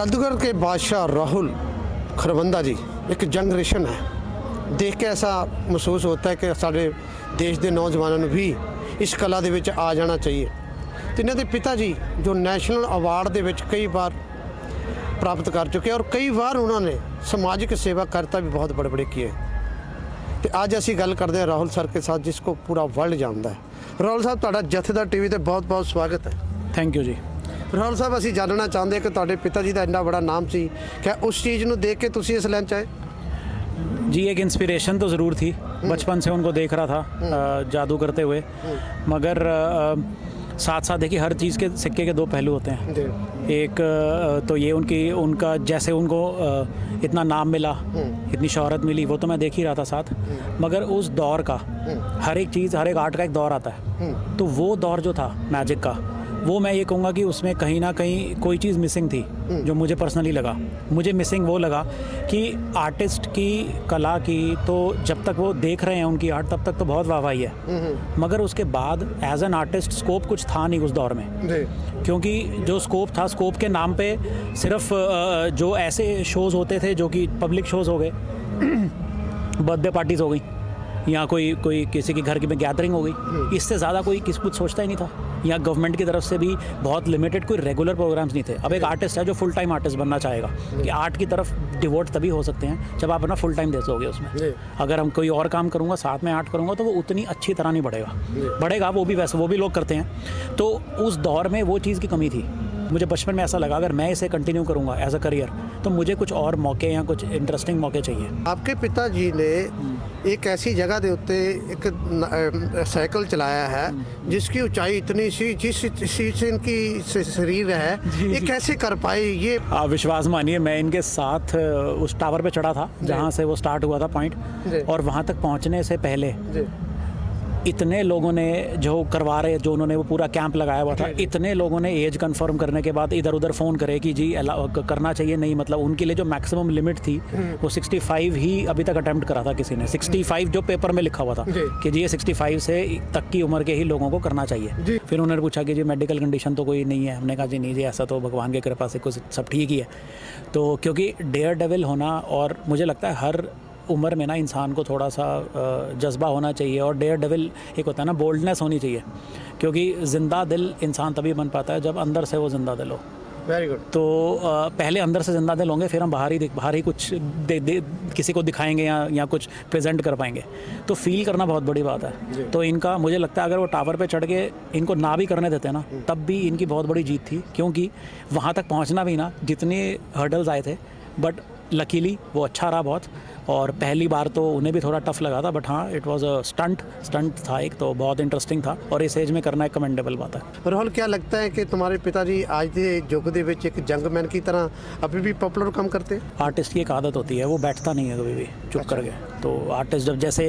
जादूगर के बादशाह राहुल खरबंदा जी एक जनरेशन है, देख के ऐसा महसूस होता है कि साढ़े देश के नौजवानों ने भी इस कला दे विच आ जाना चाहिए। तो इन्हों के पिता जी जो नैशनल अवार्ड दे विच कई बार प्राप्त कर चुके हैं और कई बार उन्होंने समाजिक सेवा करता भी बहुत बड़े बड़े किए। तो अज असी गल करते हैं राहुल सर के साथ, जिसको पूरा वर्ल्ड जानता है। राहुल साहब तुहाडा जथेदार टीवी ते बहुत बहुत स्वागत है। थैंक यू जी। राहुल साहब असी जानना चाहते हैं कि तुहाडे पिता जी का इन्ना बड़ा नाम सी, क्या उस चीज़ को देख के तुसी इस लाइन च आए? जी एक इंस्पिरेशन तो ज़रूर थी, बचपन से उनको देख रहा था जादू करते हुए, मगर साथ साथ देखिए हर चीज़ के सिक्के के दो पहलू होते हैं। एक तो ये उनका जैसे उनको इतना नाम मिला, इतनी शोहरत मिली, वो तो मैं देख ही रहा था साथ, मगर उस दौर का हर एक चीज़, हर एक आर्ट का एक दौर आता है। तो वो दौर जो था मैजिक का, वो मैं ये कहूँगा कि उसमें कहीं ना कहीं कोई चीज़ मिसिंग थी जो मुझे पर्सनली लगा। मुझे मिसिंग वो लगा कि आर्टिस्ट की कला की तो जब तक वो देख रहे हैं उनकी आर्ट, तब तक तो बहुत वाहवाही है, मगर उसके बाद एज एन आर्टिस्ट स्कोप कुछ था नहीं उस दौर में। क्योंकि जो स्कोप था, स्कोप के नाम पे सिर्फ जो ऐसे शोज़ होते थे जो कि पब्लिक शोज़ हो गए, बर्थडे पार्टीज़ हो गई, या कोई किसी के घर की में गैदरिंग हो गई, इससे ज़्यादा कोई कुछ सोचता ही नहीं था। या गवर्नमेंट की तरफ से भी बहुत लिमिटेड कोई रेगुलर प्रोग्राम्स नहीं थे। अब एक आर्टिस्ट है जो फुल टाइम आर्टिस्ट बनना चाहेगा, कि आर्ट की तरफ डिवोट तभी हो सकते हैं जब आप अपना फुल टाइम दे दोगे उसमें। अगर हम कोई और काम करूँगा साथ में आर्ट करूँगा तो वो उतनी अच्छी तरह नहीं बढ़ेगा, वो भी वैसे वो भी लोग करते हैं। तो उस दौर में वो चीज़ की कमी थी। मुझे बचपन में ऐसा लगा अगर मैं इसे कंटिन्यू करूँगा एज अ करियर तो मुझे कुछ और मौके या कुछ इंटरेस्टिंग मौके चाहिए। आपके पिताजी ने एक ऐसी जगह के उत्ते एक साइकिल चलाया है जिसकी ऊंचाई इतनी सी, जिस इनकी शरीर है, ये कैसे कर पाए? ये आप विश्वास मानिए, मैं इनके साथ उस टावर पे चढ़ा था जहाँ से वो स्टार्ट हुआ था पॉइंट, और वहाँ तक पहुँचने से पहले इतने लोगों ने जो करवा रहे, जो उन्होंने वो पूरा कैंप लगाया हुआ था, इतने लोगों ने एज कंफर्म करने के बाद इधर उधर फ़ोन करे कि जी करना चाहिए, नहीं मतलब उनके लिए जो मैक्सिमम लिमिट थी वो 65 ही अभी तक अटेम्प्ट करा था किसी ने। 65 जो पेपर में लिखा हुआ था कि जी ये 65 से तक की उम्र के ही लोगों को करना चाहिए। फिर उन्होंने पूछा कि जी मेडिकल कंडीशन तो कोई नहीं है? हमने कहा जी नहीं जी, ऐसा तो भगवान की कृपा से कुछ सब ठीक ही है। तो क्योंकि डेयर डेविल होना, और मुझे लगता है हर उम्र में ना इंसान को थोड़ा सा जज्बा होना चाहिए, और डेयर डेविल एक होता है ना, बोल्डनेस होनी चाहिए, क्योंकि ज़िंदा दिल इंसान तभी बन पाता है जब अंदर से वो ज़िंदा दिल हो। Very good. तो पहले अंदर से ज़िंदा दिल होंगे, फिर हम बाहर ही कुछ किसी को दिखाएंगे या कुछ प्रेजेंट कर पाएंगे। तो फील करना बहुत बड़ी बात है। तो इनका मुझे लगता है अगर वो टावर पे चढ़ के इनको ना भी करने देते ना, तब भी इनकी बहुत बड़ी जीत थी, क्योंकि वहाँ तक पहुँचना भी ना, जितने हर्डल्स आए थे, बट लकीली वो अच्छा रहा बहुत। और पहली बार तो उन्हें भी थोड़ा टफ लगा था, बट हाँ इट वाज अ स्टंट था एक, तो बहुत इंटरेस्टिंग था, और इस एज में करना एक कमेंडेबल बात है। राहुल, क्या लगता है कि तुम्हारे पिताजी आज के युग के विच एक जंगमैन की तरह अभी भी पॉपुलर काम करते हैं? आर्टिस्ट की एक आदत होती है, वो बैठता नहीं है कभी भी चुप कर गए। तो आर्टिस्ट जब जैसे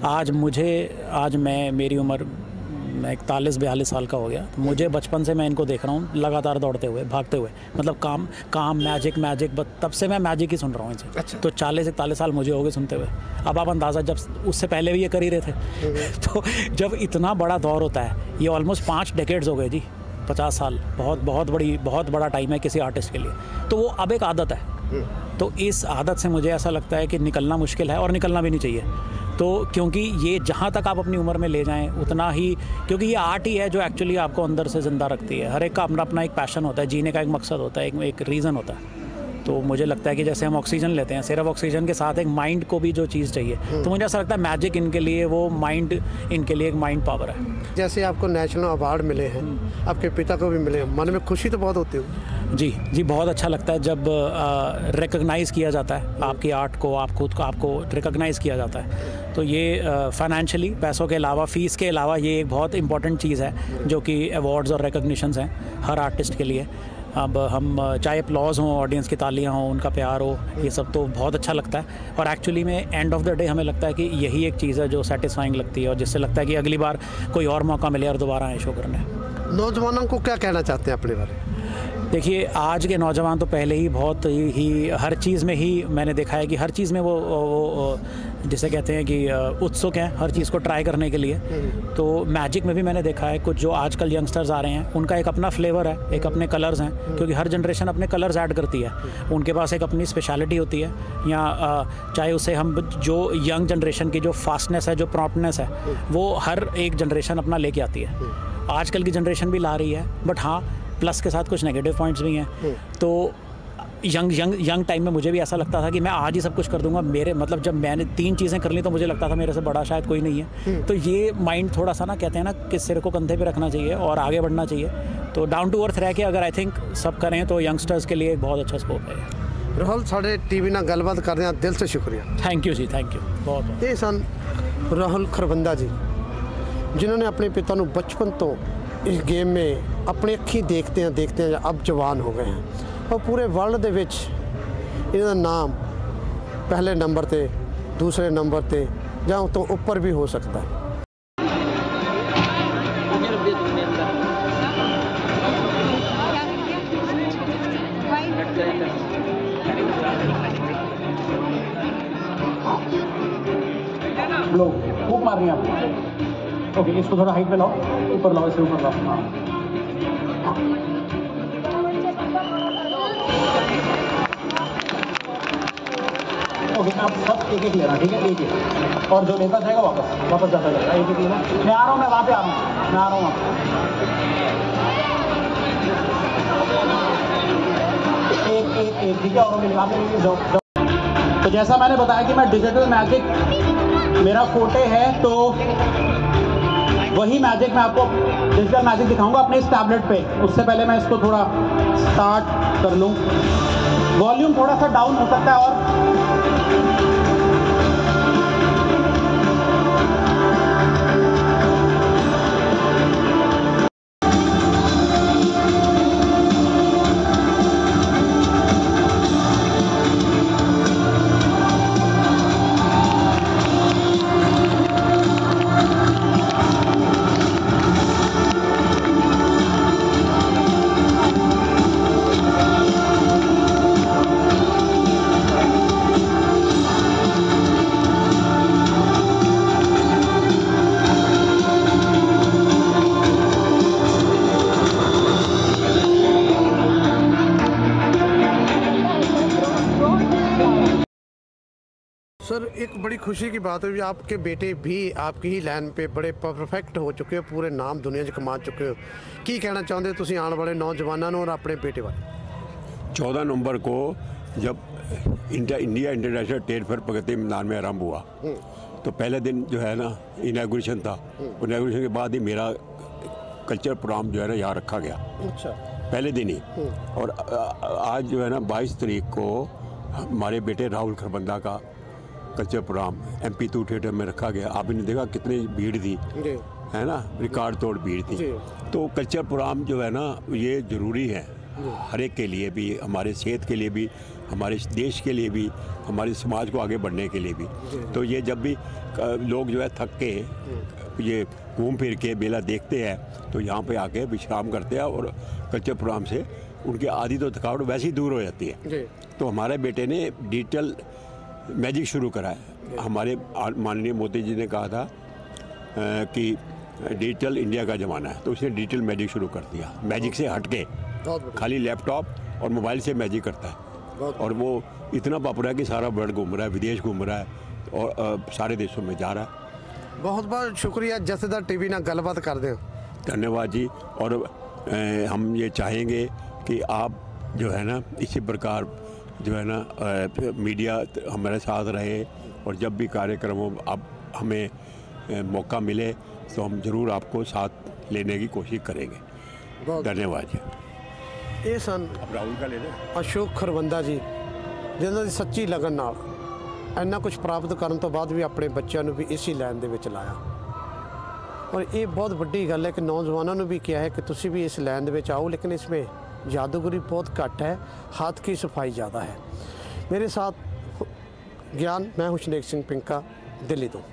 आज मेरी उम्र, मैं 41-42 साल का हो गया, तो मुझे बचपन से मैं इनको देख रहा हूँ लगातार दौड़ते हुए, भागते हुए, मतलब काम मैजिक, तब से मैं मैजिक ही सुन रहा हूँ इनसे। अच्छा। तो 40-41 साल मुझे हो गए सुनते हुए। अब आप अंदाज़ा, जब उससे पहले भी ये कर ही रहे थे। तो जब इतना बड़ा दौर होता है, ये ऑलमोस्ट 5 डेकेड्स हो गए जी, 50 साल बहुत बड़ा टाइम है किसी आर्टिस्ट के लिए। तो वो अब एक आदत है, तो इस आदत से मुझे ऐसा लगता है कि निकलना मुश्किल है, और निकलना भी नहीं चाहिए। तो क्योंकि ये जहाँ तक आप अपनी उम्र में ले जाएं उतना ही, क्योंकि ये आर्ट ही है जो एक्चुअली आपको अंदर से ज़िंदा रखती है। हर एक का अपना एक पैशन होता है, जीने का एक मकसद होता है, एक रीज़न होता है। तो मुझे लगता है कि जैसे हम ऑक्सीजन लेते हैं, सिर्फ ऑक्सीजन के साथ एक माइंड को भी जो चीज़ चाहिए, तो मुझे ऐसा लगता है मैजिक इनके लिए वो माइंड, इनके लिए एक माइंड पावर है। जैसे आपको नेशनल अवार्ड मिले हैं, आपके पिता को भी मिले, मन में खुशी तो बहुत होती है? जी बहुत अच्छा लगता है जब रिकॉग्नाइज़ किया जाता है आपकी आर्ट को, आपको रिकॉग्नाइज़ किया जाता है। तो ये फाइनेंशियली, पैसों के अलावा, फ़ीस के अलावा, ये एक बहुत इंपॉर्टेंट चीज़ है जो कि अवार्ड्स और रिकॉग्निशंस हैं हर आर्टिस्ट के लिए। अब हम चाहे अपलॉज हों, ऑडियंस की तालियां हों, उनका प्यार हो, ये सब तो बहुत अच्छा लगता है। और एक्चुअली में एंड ऑफ द डे हमें लगता है कि यही एक चीज़ है जो सेटिस्फाइंग लगती है, और जिससे लगता है कि अगली बार कोई और मौका मिले और दोबारा आए शो करने। नौजवानों को क्या कहना चाहते हैं अपने बारे में? देखिए आज के नौजवान तो पहले ही बहुत ही हर चीज़ में ही मैंने देखा है कि हर चीज़ में वो जिसे कहते हैं कि उत्सुक हैं हर चीज़ को ट्राई करने के लिए। तो मैजिक में भी मैंने देखा है कुछ जो आजकल यंगस्टर्स आ रहे हैं उनका एक अपना फ्लेवर है, एक अपने कलर्स हैं, क्योंकि हर जनरेशन अपने कलर्स ऐड करती है, उनके पास एक अपनी स्पेशलिटी होती है। या चाहे उसे हम जो यंग जनरेशन की जो फास्टनेस है, जो प्रॉम्प्टनेस है, वो हर एक जनरेशन अपना लेके आती है। आजकल की जनरेशन भी ला रही है, बट हाँ प्लस के साथ कुछ नेगेटिव पॉइंट्स भी हैं। तो यंग टाइम में मुझे भी ऐसा लगता था कि मैं आज ही सब कुछ कर दूंगा। मेरे मतलब जब मैंने 3 चीज़ें कर ली तो मुझे लगता था मेरे से बड़ा शायद कोई नहीं है। तो ये माइंड थोड़ा सा ना कहते हैं ना कि सिर को कंधे पे रखना चाहिए और आगे बढ़ना चाहिए। तो डाउन टू अर्थ रह के अगर आई थिंक सब करें तो यंगस्टर्स के लिए एक बहुत अच्छा स्कोप है। राहुल साढ़े टीवी नाल गलबात कर रहे हैं, दिल से शुक्रिया। थैंक यू जी, थैंक यू बहुत। ये सन राहुल खरबंदा जी जिन्होंने अपने पिता को बचपन तो इस गेम में अपनी अखी देखते हैं अब जवान हो गए हैं और पूरे वर्ल्ड दे विच इनका नाम पहले नंबर ते, दूसरे नंबर ते या तो ऊपर भी हो सकता है। लो खूब मार रही हैं आप। ओके इसको थोड़ा हाइट पे लाओ, ऊपर लाओ, इसे ऊपर लाओ। हाँ ओके आप सब एक लेना, ठीक है, एक और जो लेता जाएगा वापस जाता जाएगा। एक लेना, मैं आ रहा हूँ, मैं वहाँ पे आ रहा हूँ, मैं आ रहा हूँ एक ठीक है। और वहाँ पे जाओ। तो जैसा मैंने बताया कि मैं डिजिटल मैजिक मेरा फोटे है, तो वही मैजिक मैं आपको डिजिटल मैजिक दिखाऊंगा अपने इस टैबलेट पे। उससे पहले मैं इसको थोड़ा स्टार्ट कर लूँ। वॉल्यूम थोड़ा सा डाउन हो सकता है और सर एक बड़ी खुशी की बात है, आपके बेटे भी आपकी ही लाइन पे बड़े परफेक्ट हो चुके हो, पूरे नाम दुनिया 'च कमा चुके हो। की कहना चाहते हो तुसीं आने वाले नौजवानों और अपने बेटे वाले? 14 नवंबर को जब India international trade fair Pragati Maidan में आरंभ हुआ तो पहले दिन जो है ना इनॉग्रेशन था। इनॉग्रेशन के बाद ही मेरा कल्चर प्रोग्राम जो है ना यहाँ रखा गया। अच्छा, पहले दिन ही। और आज जो है ना 22 तारीख को हमारे बेटे राहुल खरबंदा का कल्चर प्रोग्राम MP2 थिएटर में रखा गया। आपने देखा कितनी भीड़ थी, है ना, रिकॉर्ड तोड़ भीड़ थी। तो कल्चर प्रोग्राम जो है ना ये ज़रूरी है हर एक के लिए भी, हमारे सेहत के लिए भी, हमारे देश के लिए भी, हमारे समाज को आगे बढ़ने के लिए भी। तो ये जब भी लोग जो है थक के ये घूम फिर के मेला देखते हैं तो यहाँ पे आके विश्राम करते हैं और कल्चर प्रोग्राम से उनकी आधी तो थकावट वैसे ही दूर हो जाती है। तो हमारे बेटे ने डिजिटल मैजिक शुरू करा है। हमारे माननीय मोदी जी ने कहा था कि डिजिटल इंडिया का ज़माना है, तो उसने डिजिटल मैजिक शुरू कर दिया। मैजिक से हट के खाली लैपटॉप और मोबाइल से मैजिक करता है और वो इतना पॉपुलर है कि सारा वर्ल्ड घूम रहा है, विदेश घूम रहा है और सारे देशों में जा रहा है। बहुत बहुत शुक्रिया जसदा टीवी ना गलबात कर दें। धन्यवाद जी। और हम ये चाहेंगे कि आप जो है ना इसी प्रकार जो है ना मीडिया हमारे साथ रहे और जब भी कार्यक्रम हो आप हमें मौका मिले तो हम ज़रूर आपको साथ लेने की कोशिश करेंगे। धन्यवाद जी। ये सन राहुल का लेना अशोक खरबंदा जी जिन्होंने सच्ची लगन नाल ਇੰਨਾ ਕੁਝ ਪ੍ਰਾਪਤ ਕਰਨ ਤੋਂ ਬਾਅਦ ਵੀ ਆਪਣੇ ਬੱਚਿਆਂ ਨੂੰ ਵੀ ਇਸੇ ਲਾਈਨ ਦੇ ਵਿੱਚ ਲਾਇਆ। ਔਰ ਇਹ ਬਹੁਤ ਵੱਡੀ ਗੱਲ ਹੈ ਕਿ ਨੌਜਵਾਨਾਂ ਨੂੰ ਵੀ ਕਿਹਾ ਹੈ ਕਿ ਤੁਸੀਂ ਵੀ ਇਸ ਲਾਈਨ ਦੇ ਵਿੱਚ आओ, लेकिन इसमें जादूगरी बहुत घट है, हाथ की सफाई ज़्यादा है। मेरे साथ ज्ञान, मैं हुशनेक सिंह पिंका, दिल्ली तो।